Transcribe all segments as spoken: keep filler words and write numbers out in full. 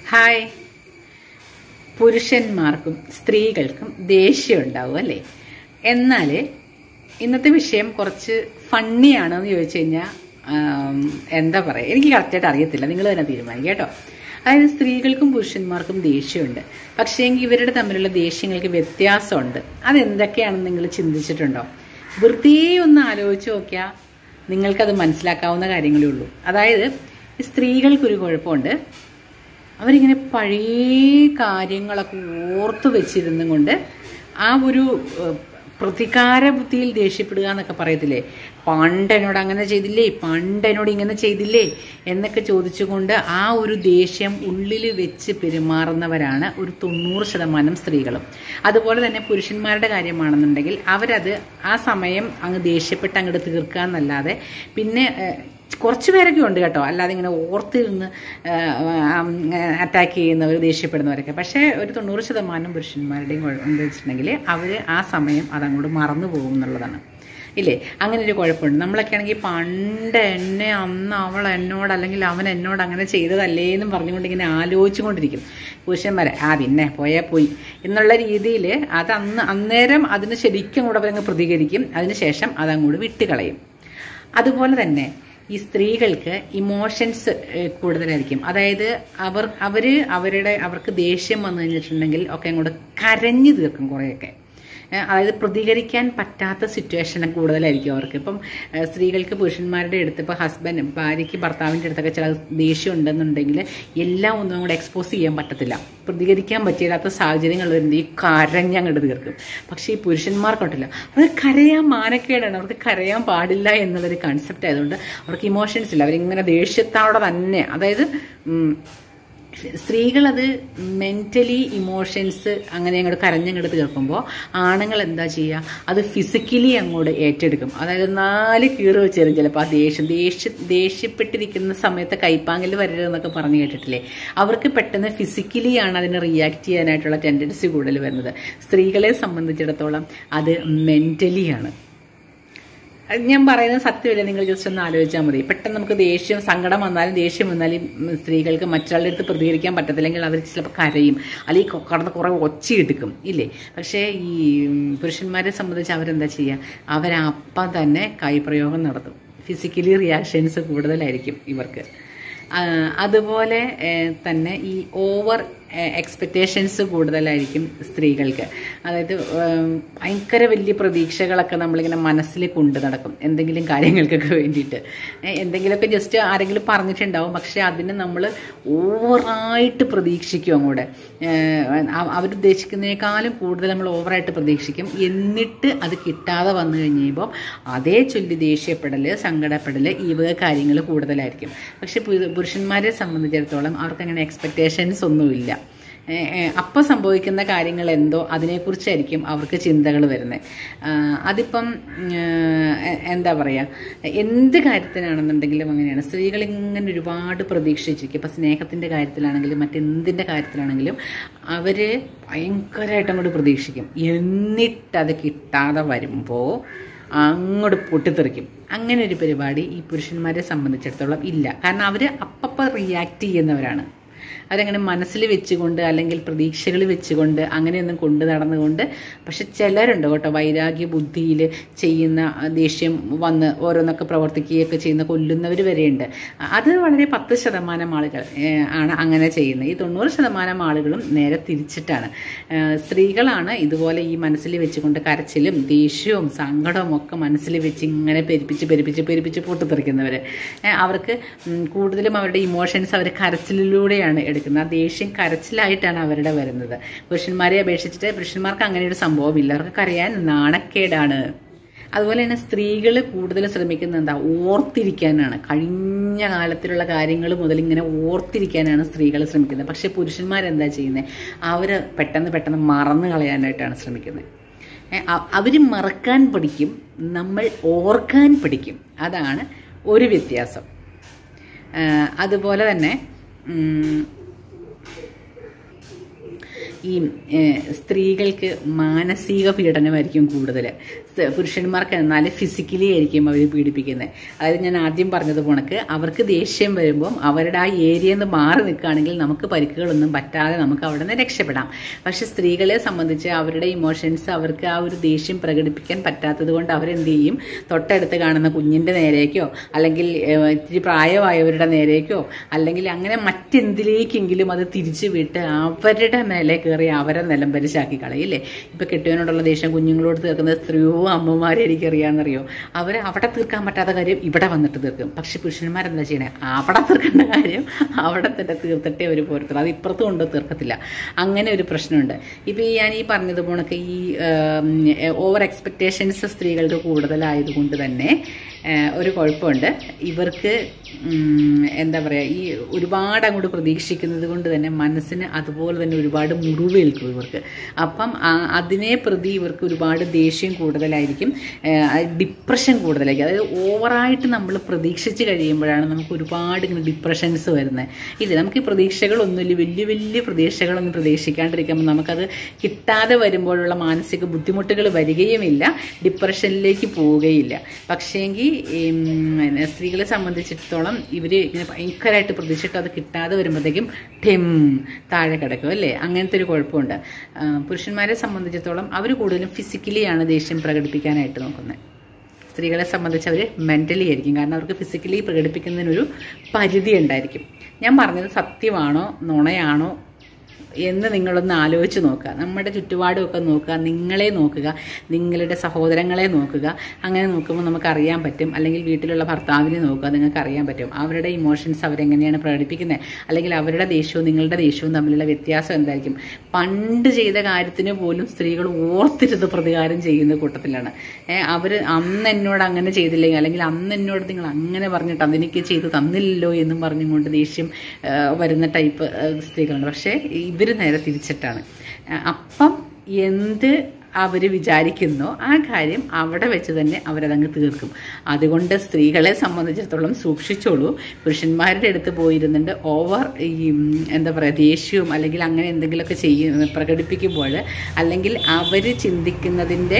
Hi. പുരുഷന്മാർക്കും സ്ത്രീകൾക്കും ദേഷ്യം ഉണ്ടാവും അല്ലേ? എന്നാൽ ഇന്നത്തെ വിഷയം കുറച്ച് ഫണ്ണിയാണെന്ന് ചോദിച്ചു കഴിഞ്ഞാൽ എന്താ പറയുക, എനിക്ക് കറക്റ്റായിട്ട് അറിയത്തില്ല, നിങ്ങൾ തന്നെ തീരുമാനിക്കുക കേട്ടോ. അതായത് സ്ത്രീകൾക്കും പുരുഷന്മാർക്കും ദേഷ്യമുണ്ട്, പക്ഷേ എങ്കിൽ ഇവരുടെ തമ്മിലുള്ള ദേഷ്യങ്ങൾക്ക് വ്യത്യാസമുണ്ട്. അതെന്തൊക്കെയാണെന്ന് നിങ്ങൾ ചിന്തിച്ചിട്ടുണ്ടോ? വെറുതെ ഒന്ന് ആലോചിച്ച് നോക്കിയാൽ നിങ്ങൾക്കത് മനസ്സിലാക്കാവുന്ന കാര്യങ്ങളേ ഉള്ളൂ. അതായത് സ്ത്രീകൾക്കൊരു കുഴപ്പമുണ്ട്, അവരിങ്ങനെ പഴയ കാര്യങ്ങളൊക്കെ ഓർത്തു വെച്ചിരുന്നും കൊണ്ട് ആ ഒരു പ്രതികാര ബുദ്ധിയിൽ ദേഷ്യപ്പെടുക എന്നൊക്കെ പറയത്തില്ലേ, പണ്ട് എന്നോട് അങ്ങനെ ചെയ്തില്ലേ, പണ്ട് എന്നോട് ഇങ്ങനെ ചെയ്തില്ലേ എന്നൊക്കെ ചോദിച്ചുകൊണ്ട് ആ ഒരു ദേഷ്യം ഉള്ളിൽ വെച്ച് പെരുമാറുന്നവരാണ് ഒരു തൊണ്ണൂറ് ശതമാനം സ്ത്രീകളും. അതുപോലെ തന്നെ പുരുഷന്മാരുടെ കാര്യമാണെന്നുണ്ടെങ്കിൽ അവരത് ആ സമയം അങ്ങ് ദേഷ്യപ്പെട്ട് അങ്ങോട്ട് തീർക്കുക എന്നല്ലാതെ പിന്നെ കുറച്ച് പേരൊക്കെ ഉണ്ട് കേട്ടോ, അല്ലാതെ ഇങ്ങനെ ഓർത്തിരുന്ന് അറ്റാക്ക് ചെയ്യുന്നവർ, ദേഷ്യപ്പെടുന്നവരൊക്കെ. പക്ഷേ ഒരു തൊണ്ണൂറ് ശതമാനം പുരുഷന്മാരുടെയും കുഴപ്പം എന്താ വെച്ചിട്ടുണ്ടെങ്കിൽ അവർ ആ സമയം അതങ്ങോട്ട് മറന്നു പോകും എന്നുള്ളതാണ്. ഇല്ലേ? അങ്ങനെ ഒരു കുഴപ്പമുണ്ട്. നമ്മളൊക്കെ ആണെങ്കിൽ പണ്ട് എന്നെ അന്ന് അവൾ എന്നോട് അല്ലെങ്കിൽ അവൻ എന്നോട് അങ്ങനെ ചെയ്തതല്ലേ എന്നും പറഞ്ഞുകൊണ്ട് ഇങ്ങനെ ആലോചിച്ചുകൊണ്ടിരിക്കും. പുരുഷന്മാരെ ആ പിന്നെ പോയാൽ പോയി എന്നുള്ള രീതിയിൽ അത് അന്ന് അന്നേരം അതിന് ശരിക്കും കൂടെ അവരങ്ങ് പ്രതികരിക്കും, അതിനുശേഷം അതങ്ങോട്ട് വിട്ടുകളയും. അതുപോലെ തന്നെ ഈ സ്ത്രീകൾക്ക് ഇമോഷൻസ് കൂടുതലായിരിക്കും. അതായത് അവർ അവർ അവരുടെ അവർക്ക് ദേഷ്യം വന്നു കഴിഞ്ഞിട്ടുണ്ടെങ്കിൽ ഒക്കെ അങ്ങോട്ട് കരഞ്ഞു തീർക്കും കുറേയൊക്കെ. അതായത് പ്രതികരിക്കാൻ പറ്റാത്ത സിറ്റുവേഷൻ കൂടുതലായിരിക്കും അവർക്ക്. ഇപ്പം സ്ത്രീകൾക്ക് പുരുഷന്മാരുടെ അടുത്ത് ഇപ്പോൾ ഹസ്ബൻഡ് ഭാര്യയ്ക്ക് ഭർത്താവിൻ്റെ അടുത്തൊക്കെ ചില ദേഷ്യം ഉണ്ടെന്നുണ്ടെങ്കിൽ എല്ലാം ഒന്നും കൂടെ എക്സ്പോസ് ചെയ്യാൻ പറ്റത്തില്ല, പ്രതികരിക്കാൻ പറ്റില്ലാത്ത സാഹചര്യങ്ങൾ വരുന്നത് ഈ കരഞ്ഞങ്ങോട്ട് തീർക്കും. പക്ഷേ ഈ പുരുഷന്മാർക്കുണ്ടല്ലോ, അവർക്ക് കരയാൻ മാനക്കേടാണ്, അവർക്ക് കരയാൻ പാടില്ല എന്നുള്ളൊരു കൺസെപ്റ്റ് ആയതുകൊണ്ട് അവർക്ക് ഇമോഷൻസ് ഇല്ല. അവരിങ്ങനെ ദേഷ്യത്തോടെ തന്നെ, അതായത് സ്ത്രീകളത് മെൻ്റലി ഇമോഷൻസ് അങ്ങനെ അങ്ങോട്ട് കരഞ്ഞങ്ങോട്ട് തീർക്കുമ്പോൾ ആണുങ്ങൾ എന്താ ചെയ്യുക, അത് ഫിസിക്കലി അങ്ങോട്ട് ഏറ്റെടുക്കും. അതായത് നാല് കീറ് വെച്ചേരും ചിലപ്പോൾ ആ ദേഷ്യം ദേഷ്യ ദേഷ്യപ്പെട്ടിരിക്കുന്ന സമയത്ത് കൈപ്പാങ്കിൽ വരരുതെന്നൊക്കെ പറഞ്ഞു കേട്ടിട്ടില്ലേ? അവർക്ക് പെട്ടെന്ന് ഫിസിക്കലിയാണ് അതിനെ റിയാക്ട് ചെയ്യാനായിട്ടുള്ള ടെൻഡൻസി കൂടുതൽ വരുന്നത്. സ്ത്രീകളെ സംബന്ധിച്ചിടത്തോളം അത് മെൻ്റലിയാണ്. ഞാൻ പറയുന്നത് സത്യമല്ല, നിങ്ങൾ ജസ്റ്റ് ഒന്ന് ആലോചിച്ചാൽ മതി. പെട്ടെന്ന് നമുക്ക് ദേഷ്യം സങ്കടം വന്നാലും ദേഷ്യം വന്നാലും സ്ത്രീകൾക്ക് മറ്റുള്ളവരുടെ അടുത്ത് പ്രതികരിക്കാൻ പറ്റത്തില്ലെങ്കിൽ അവർ ചിലപ്പോൾ കരയും, അല്ലെങ്കിൽ കടന്ന് കുറേ ഒച്ചയെടുക്കും, ഇല്ലേ? പക്ഷേ ഈ പുരുഷന്മാരെ സംബന്ധിച്ച് അവരെന്താ ചെയ്യുക, അവരപ്പം തന്നെ കൈപ്രയോഗം നടത്തും. ഫിസിക്കലി റിയാക്ഷൻസ് കൂടുതലായിരിക്കും ഇവർക്ക്. അതുപോലെ തന്നെ ഈ ഓവർ എക്സ്പെക്റ്റേഷൻസ് കൂടുതലായിരിക്കും സ്ത്രീകൾക്ക്. അതായത് ഭയങ്കര വലിയ പ്രതീക്ഷകളൊക്കെ നമ്മളിങ്ങനെ മനസ്സിൽ കൊണ്ടു നടക്കും എന്തെങ്കിലും കാര്യങ്ങൾക്കൊക്കെ വേണ്ടിയിട്ട്. എന്തെങ്കിലുമൊക്കെ ജസ്റ്റ് ആരെങ്കിലും പറഞ്ഞിട്ടുണ്ടാവും, പക്ഷെ അതിന് നമ്മൾ ഓവറായിട്ട് പ്രതീക്ഷിക്കും. അങ്ങോട്ട് അവരുദ്ദേശിക്കുന്നതിനേക്കാളും കൂടുതൽ നമ്മൾ ഓവറായിട്ട് പ്രതീക്ഷിക്കും. എന്നിട്ട് അത് കിട്ടാതെ വന്നു കഴിയുമ്പോൾ അതേ ചൊല്ലി ദേഷ്യപ്പെടൽ, സങ്കടപ്പെടൽ, ഈ വക കാര്യങ്ങൾ കൂടുതലായിരിക്കും. പക്ഷെ പുരുഷന്മാരെ സംബന്ധിച്ചിടത്തോളം അവർക്കങ്ങനെ എക്സ്പെക്റ്റേഷൻസ് ഒന്നുമില്ല. അപ്പം സംഭവിക്കുന്ന കാര്യങ്ങൾ എന്തോ അതിനെക്കുറിച്ചായിരിക്കും അവർക്ക് ചിന്തകൾ വരുന്നത്. അതിപ്പം എന്താ പറയുക, എന്ത് കാര്യത്തിനാണെന്നുണ്ടെങ്കിലും അങ്ങനെയാണ്. സ്ത്രീകൾ ഇങ്ങനെ ഒരുപാട് പ്രതീക്ഷിച്ചിരിക്കും. ഇപ്പം സ്നേഹത്തിൻ്റെ കാര്യത്തിലാണെങ്കിലും മറ്റെന്തിൻ്റെ കാര്യത്തിലാണെങ്കിലും അവർ ഭയങ്കരമായിട്ട് അങ്ങോട്ട് പ്രതീക്ഷിക്കും. എന്നിട്ടത് കിട്ടാതെ വരുമ്പോൾ അങ്ങോട്ട് പൊട്ടിത്തെറിക്കും. അങ്ങനെ ഒരു പരിപാടി ഈ പുരുഷന്മാരെ സംബന്ധിച്ചിടത്തോളം ഇല്ല. കാരണം അവർ അപ്പം റിയാക്ട് ചെയ്യുന്നവരാണ്. അവരങ്ങനെ മനസ്സിൽ വെച്ചുകൊണ്ട് അല്ലെങ്കിൽ പ്രതീക്ഷകൾ വെച്ചുകൊണ്ട് അങ്ങനെയൊന്നും കൊണ്ടു നടന്നുകൊണ്ട്. പക്ഷെ ചിലരുണ്ട് കേട്ടോ, വൈരാഗ്യ ബുദ്ധിയിൽ ചെയ്യുന്ന, ദേഷ്യം വന്ന് ഓരോന്നൊക്കെ പ്രവർത്തിക്കുകയൊക്കെ ചെയ്യുന്ന, കൊല്ലുന്നവർ വരെയുണ്ട്. അത് വളരെ പത്ത് ശതമാനം ആളുകൾ ആണ് അങ്ങനെ ചെയ്യുന്നത്. ഈ തൊണ്ണൂറ് ശതമാനം ആളുകളും നേരെ തിരിച്ചിട്ടാണ്. സ്ത്രീകളാണ് ഇതുപോലെ ഈ മനസ്സിൽ വെച്ചുകൊണ്ട് കരച്ചിലും ദേഷ്യവും സങ്കടവും ഒക്കെ മനസ്സിൽ വെച്ച് ഇങ്ങനെ പെരുപ്പിച്ച് പെരുപ്പിച്ച് പെരുപ്പിച്ച് പൊട്ടിത്തെറിക്കുന്നവർ. അവർക്ക് കൂടുതലും അവരുടെ ഇമോഷൻസ് അവർ കരച്ചിലൂടെയാണ് എടുക്കുന്നത്. ആ ദേഷ്യം കരച്ചിലായിട്ടാണ് അവരുടെ വരുന്നത്. പുരുഷന്മാരെ അപേക്ഷിച്ചിട്ട് പുരുഷന്മാർക്ക് അങ്ങനെ ഒരു സംഭവമില്ല, അവർക്ക് കരയാൻ നാണക്കേടാണ്. അതുപോലെ തന്നെ സ്ത്രീകൾ കൂടുതൽ ശ്രമിക്കുന്നത് എന്താ, ഓർത്തിരിക്കാനാണ്. കഴിഞ്ഞ കാലത്തിലുള്ള കാര്യങ്ങൾ മുതൽ ഇങ്ങനെ ഓർത്തിരിക്കാനാണ് സ്ത്രീകൾ ശ്രമിക്കുന്നത്. പക്ഷേ പുരുഷന്മാരെന്താ ചെയ്യുന്നത്, അവർ പെട്ടെന്ന് പെട്ടെന്ന് മറന്നു കളയാനായിട്ടാണ് ശ്രമിക്കുന്നത്. അവർ മറക്കാൻ പഠിക്കും, നമ്മൾ ഓർക്കാൻ പഠിക്കും. അതാണ് ഒരു വ്യത്യാസം. അതുപോലെ തന്നെ ഈ സ്ത്രീകൾക്ക് മാനസിക പീഡനമായിരിക്കും കൂടുതൽ. പുരുഷന്മാർക്ക് എന്നാൽ ഫിസിക്കലി ആയിരിക്കും അവർ പീഡിപ്പിക്കുന്നത്. അതായത് ഞാൻ ആദ്യം പറഞ്ഞത് പോണക്ക് അവർക്ക് ദേഷ്യം വരുമ്പം അവരുടെ ആ ഏരിയയിൽ നിന്ന് മാറി നിൽക്കുകയാണെങ്കിൽ നമുക്ക് പരിക്കുകളൊന്നും പറ്റാതെ നമുക്ക് അവിടെ നിന്ന് രക്ഷപ്പെടാം. പക്ഷെ സ്ത്രീകളെ സംബന്ധിച്ച് അവരുടെ ഇമോഷൻസ് അവർക്ക് ആ ഒരു ദേഷ്യം പ്രകടിപ്പിക്കാൻ പറ്റാത്തത് കൊണ്ട് അവരെന്ത് ചെയ്യും, തൊട്ടടുത്ത് കാണുന്ന കുഞ്ഞിൻ്റെ നേരേക്കോ അല്ലെങ്കിൽ ഇത്തിരി പ്രായമായവരുടെ നേരേക്കോ അല്ലെങ്കിൽ അങ്ങനെ മറ്റെന്തിലേക്കെങ്കിലും അത് തിരിച്ചു വിട്ട് അവരുടെ മേലെ കയറി അവരെ നിലംപരിശാക്കി കളയില്ലേ. ഇപ്പം കെട്ടിയവനോടുള്ള ദേഷ്യം കുഞ്ഞുങ്ങളോട് തീർക്കുന്ന എത്രയോ അമ്മമാരെ എനിക്കറിയാമെന്നറിയോ. അവർ അവിടെ തീർക്കാൻ പറ്റാത്ത കാര്യം ഇവിടെ വന്നിട്ട് തീർക്കും. പക്ഷെ പുരുഷന്മാരെന്താ ചെയ്യണേ, അവിടെ തീർക്കേണ്ട കാര്യം അവിടെ തന്നെ തീർത്തിട്ടേ അവർ പോരത്തുള്ളൂ. അത് ഇപ്പുറത്ത് കൊണ്ട് തീർക്കത്തില്ല. അങ്ങനെ ഒരു പ്രശ്നമുണ്ട്. ഇപ്പം ഞാൻ ഈ പറഞ്ഞതുപോണൊക്കെ ഈ ഓവർ എക്സ്പെക്റ്റേഷൻസ് സ്ത്രീകൾക്ക് കൂടുതലായതുകൊണ്ട് തന്നെ ഒരു കുഴപ്പമുണ്ട്. ഇവർക്ക് എന്താ പറയുക, ഈ ഒരുപാട് അങ്ങോട്ട് പ്രതീക്ഷിക്കുന്നത് കൊണ്ട് തന്നെ മനസ്സിന് അതുപോലെ തന്നെ ഒരുപാട് മുറിവേൽക്കും ഇവർക്ക്. അപ്പം അതിനെ പ്രതി ഇവർക്ക് ഒരുപാട് ദേഷ്യം കൂടുതലായിരിക്കും, ഡിപ്രഷൻ കൂടുതലായിരിക്കും. അതായത് ഓവറായിട്ട് നമ്മൾ പ്രതീക്ഷിച്ച് കഴിയുമ്പോഴാണ് നമുക്ക് ഒരുപാട് ഇങ്ങനെ ഡിപ്രഷൻസ് വരുന്നത്. ഇല്ല, നമുക്ക് ഈ പ്രതീക്ഷകളൊന്നുമില്ല, വലിയ വലിയ പ്രതീക്ഷകളൊന്നും പ്രതീക്ഷിക്കാണ്ടിരിക്കുമ്പോൾ നമുക്കത് കിട്ടാതെ വരുമ്പോഴുള്ള മാനസിക ബുദ്ധിമുട്ടുകൾ വരികയുമില്ല, ഡിപ്രഷനിലേക്ക് പോവുകയില്ല. പക്ഷേങ്കിൽ സ്ത്രീകളെ സംബന്ധിച്ചിടത്തോളം ഇവർ ഇങ്ങനെ ഭയങ്കരമായിട്ട് പ്രതീക്ഷിച്ചിട്ട് അത് കിട്ടാതെ വരുമ്പോഴത്തേക്കും ഠെം താഴെ കിടക്കും അല്ലേ. അങ്ങനത്തെ ഒരു കുഴപ്പമുണ്ട്. പുരുഷന്മാരെ സംബന്ധിച്ചിടത്തോളം അവർ കൂടുതലും ഫിസിക്കലിയാണ് ദേഷ്യം പ്രകടിപ്പിക്കാനായിട്ട് നോക്കുന്നത്. സ്ത്രീകളെ സംബന്ധിച്ച് അവർ മെൻ്റലി ആയിരിക്കും. കാരണം അവർക്ക് ഫിസിക്കലി പ്രകടിപ്പിക്കുന്നതിനൊരു പരിധി ഉണ്ടായിരിക്കും. ഞാൻ പറഞ്ഞത് സത്യമാണോ നുണയാണോ എന്ന് നിങ്ങളൊന്ന് ആലോചിച്ച് നോക്കുക. നമ്മുടെ ചുറ്റുപാടുമൊക്കെ നോക്കുക, നിങ്ങളെ നോക്കുക, നിങ്ങളുടെ സഹോദരങ്ങളെ നോക്കുക. അങ്ങനെ നോക്കുമ്പോൾ നമുക്കറിയാൻ പറ്റും. അല്ലെങ്കിൽ വീട്ടിലുള്ള ഭർത്താവിനെ നോക്കുക, നിങ്ങൾക്ക് അറിയാൻ പറ്റും അവരുടെ ഇമോഷൻസ് അവരെങ്ങനെയാണ് പ്രകടിപ്പിക്കുന്നത്. അല്ലെങ്കിൽ അവരുടെ ദേഷ്യവും നിങ്ങളുടെ ദേഷ്യവും തമ്മിലുള്ള വ്യത്യാസം എന്തായിരിക്കും. പണ്ട് ചെയ്ത കാര്യത്തിന് പോലും സ്ത്രീകൾ ഓർത്തിരുന്ന് പ്രതികാരം ചെയ്യുന്ന കൂട്ടത്തിലാണ്. അവർ അന്ന് എന്നോട് അങ്ങനെ ചെയ്തില്ലെങ്കിൽ അല്ലെങ്കിൽ അന്ന് എന്നോട് നിങ്ങൾ അങ്ങനെ പറഞ്ഞിട്ട് അതെനിക്ക് ചെയ്ത് തന്നില്ലല്ലോ എന്നും പറഞ്ഞുകൊണ്ട് ദേഷ്യം വരുന്ന ടൈപ്പ് സ്ത്രീകളുണ്ട്. പക്ഷേ ഇവർ നേരെ തിരിച്ചിട്ടാണ്. അപ്പം എന്ത് അവർ വിചാരിക്കുന്നോ ആ കാര്യം അവിടെ വെച്ച് തന്നെ അവരതങ്ങ് തീർക്കും. അതുകൊണ്ട് സ്ത്രീകളെ സംബന്ധിച്ചിടത്തോളം സൂക്ഷിച്ചോളൂ. പുരുഷന്മാരുടെ അടുത്ത് പോയിരുന്നുണ്ട് ഓവർ ഈ എന്താ പറയുക ദേഷ്യവും അല്ലെങ്കിൽ അങ്ങനെ എന്തെങ്കിലുമൊക്കെ ചെയ്യുന്ന പ്രകടിപ്പിക്കുമ്പോൾ അല്ലെങ്കിൽ അവർ ചിന്തിക്കുന്നതിൻ്റെ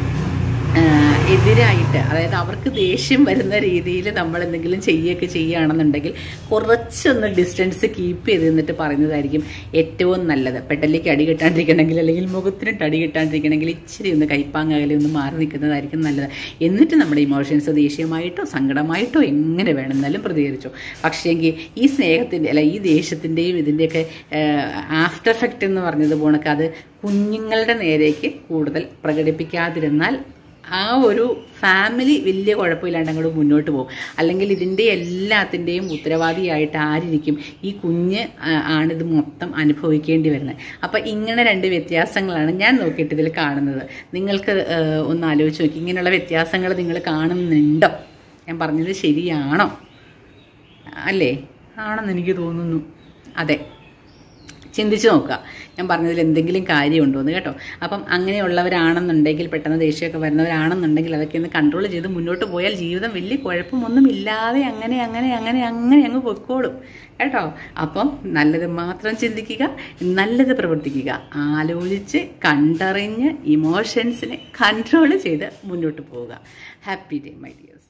എതിരായിട്ട്, അതായത് അവർക്ക് ദേഷ്യം വരുന്ന രീതിയിൽ നമ്മൾ എന്തെങ്കിലും ചെയ്യുകയൊക്കെ ചെയ്യുകയാണെന്നുണ്ടെങ്കിൽ കുറച്ചൊന്ന് ഡിസ്റ്റൻസ് കീപ്പ് ചെയ്ത് നിന്നിട്ട് പറയുന്നതായിരിക്കും ഏറ്റവും നല്ലത്. പെട്ടല്ലേക്ക് അടി കിട്ടാണ്ടിരിക്കണമെങ്കിൽ അല്ലെങ്കിൽ മുഖത്തിനിട്ട് അടി കിട്ടാണ്ടിരിക്കണമെങ്കിൽ ഇച്ചിരി ഒന്ന് കൈപ്പാങ്ങകലെ ഒന്ന് മാറി നിൽക്കുന്നതായിരിക്കും നല്ലത്. എന്നിട്ട് നമ്മുടെ ഇമോഷൻസ് ദേഷ്യമായിട്ടോ സങ്കടമായിട്ടോ എങ്ങനെ വേണമെന്നാലും പ്രതികരിച്ചു. പക്ഷേങ്കിൽ ഈ സ്നേഹത്തിൻ്റെ അല്ല ഈ ദേഷ്യത്തിൻ്റെയും ഇതിൻ്റെയൊക്കെ ആഫ്റ്റർ എഫക്റ്റ് എന്ന് പറഞ്ഞത് പോണക്ക് അത് കുഞ്ഞുങ്ങളുടെ നേരേക്ക് കൂടുതൽ പ്രകടിപ്പിക്കാതിരുന്നാൽ ആ ഒരു ഫാമിലി വലിയ കുഴപ്പമില്ലാണ്ട് അങ്ങോട്ട് മുന്നോട്ട് പോകും. അല്ലെങ്കിൽ ഇതിൻ്റെ എല്ലാത്തിൻ്റെയും ഉത്തരവാദിയായിട്ട് ആരിരിക്കും, ഈ കുഞ്ഞ് ആണിത് മൊത്തം അനുഭവിക്കേണ്ടി വരുന്നത്. അപ്പം ഇങ്ങനെ രണ്ട് വ്യത്യാസങ്ങളാണ് ഞാൻ നോക്കിയിട്ട് ഇതിൽ കാണുന്നത്. നിങ്ങൾക്ക് ഒന്ന് ആലോചിച്ച് നോക്കി, ഇങ്ങനെയുള്ള വ്യത്യാസങ്ങൾ നിങ്ങൾ കാണുന്നുണ്ടോ? ഞാൻ പറഞ്ഞത് ശരിയാണോ? അല്ലേ, ആണെന്ന് എനിക്ക് തോന്നുന്നു. അതെ, ചിന്തിച്ച് നോക്കുക ഞാൻ പറഞ്ഞതിൽ എന്തെങ്കിലും കാര്യമുണ്ടോ എന്ന് കേട്ടോ. അപ്പം അങ്ങനെയുള്ളവരാണെന്നുണ്ടെങ്കിൽ, പെട്ടെന്ന് ദേഷ്യമൊക്കെ വരുന്നവരാണെന്നുണ്ടെങ്കിൽ അതൊക്കെ ഒന്ന് കൺട്രോൾ ചെയ്ത് മുന്നോട്ട് പോയാൽ ജീവിതം വലിയ കുഴപ്പമൊന്നും ഇല്ലാതെ അങ്ങനെ അങ്ങനെ അങ്ങനെ അങ്ങനെ അങ്ങ് പൊയ്ക്കോളും കേട്ടോ. അപ്പം നല്ലത് മാത്രം ചിന്തിക്കുക, നല്ലത് പ്രവർത്തിക്കുക, ആലോചിച്ച് കണ്ടറിഞ്ഞ് ഇമോഷൻസിനെ കൺട്രോൾ ചെയ്ത് മുന്നോട്ട് പോവുക. Happy day my dears.